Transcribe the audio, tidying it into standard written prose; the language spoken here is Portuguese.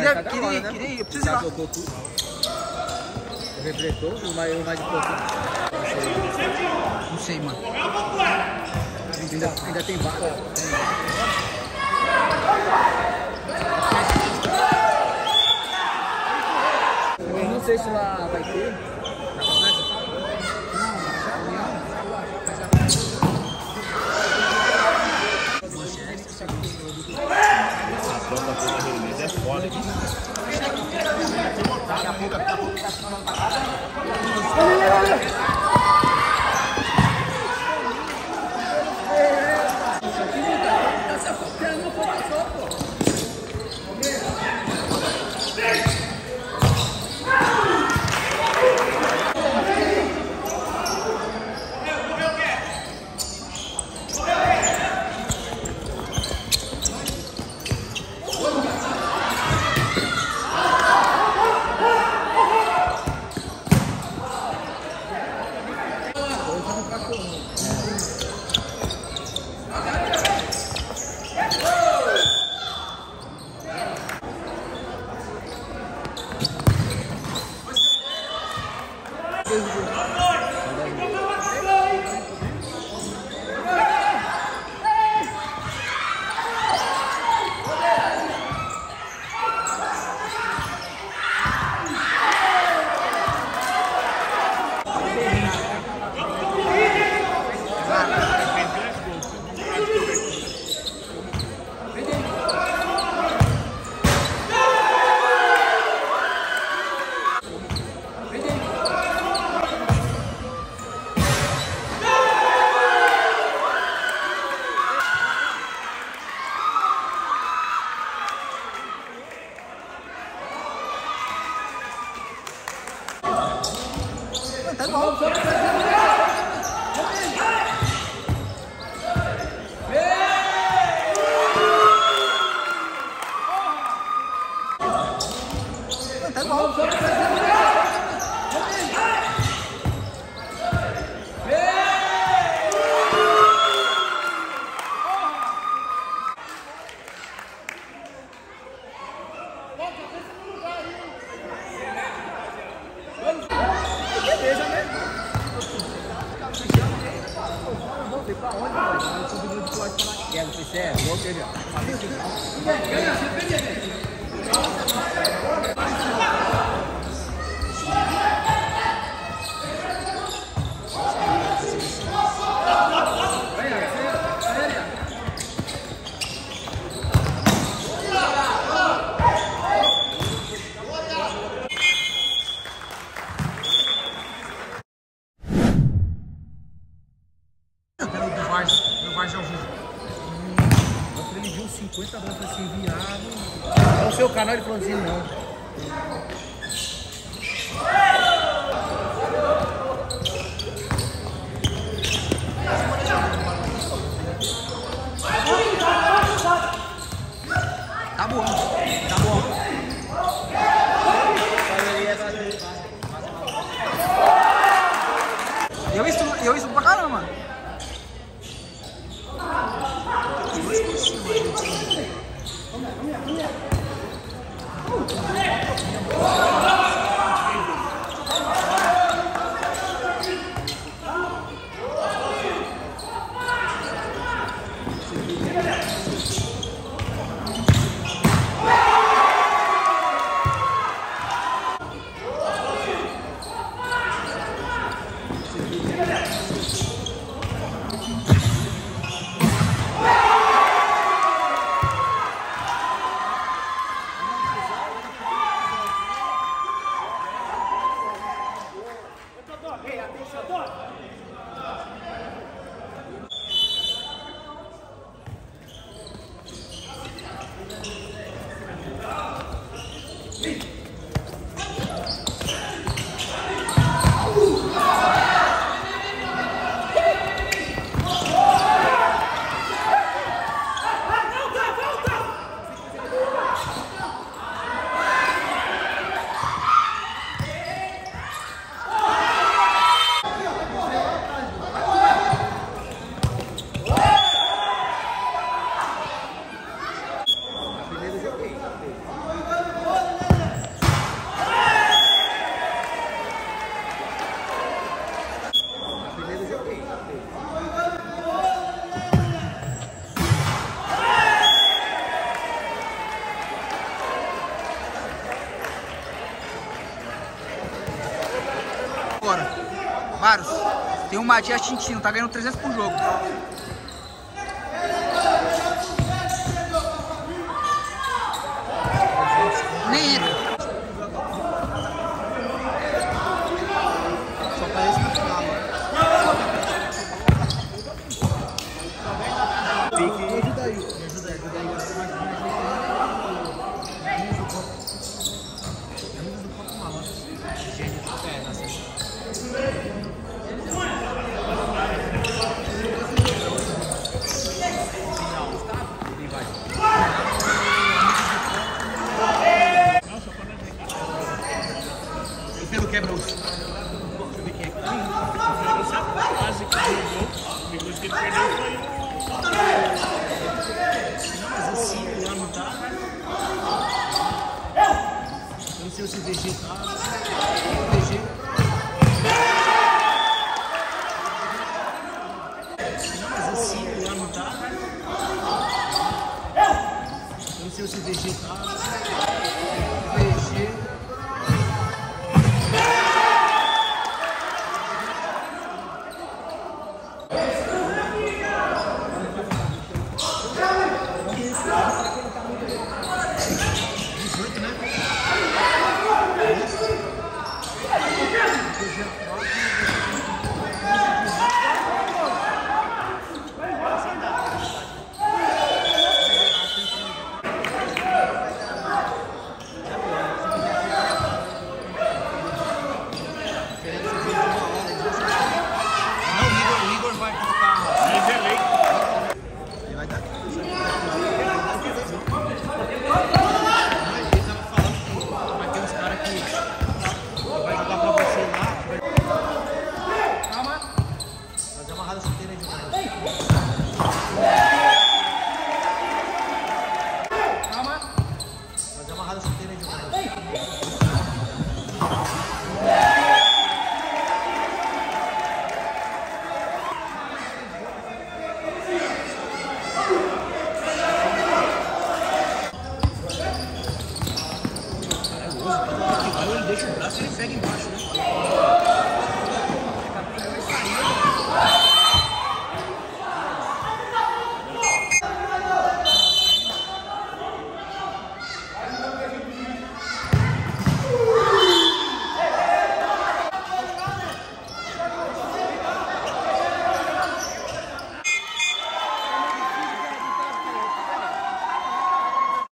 queria ir, eu preciso ir lá. Botou tudo. O refletor, o mais de pouco. Não sei, mano. Ainda tem vaga. Eu não sei se lá vai ter. A troca toda reunida é foda aqui. Daqui a pouco. Tá bom. Tá bom. Pra onde, mano? Eu subi no esporte pra lá. Não sei se é, vou querer. Ele viu 50 dólares assim, viado. É o seu canal, ele falou assim, não. Tá bom, tá bom. Eu estudo pra caramba, mano. Caros, tem um Matias Tintino, tá ganhando 300 por jogo. Nem entra. Só parece no final, mano. Me ajuda aí. Pelo quebra-osso. Deixa eu ver quem é que tá. Quase que jogou. Depois que ele perdeu foi o... Não, mas o 5 lá não tá. Eu não sei se o VG tá. O VG. Não, mas o 5 lá não tá. Eu não sei se o VG tá. VG.